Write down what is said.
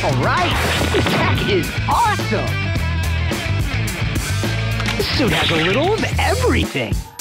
All right, this tech is awesome. This suit has a little of everything.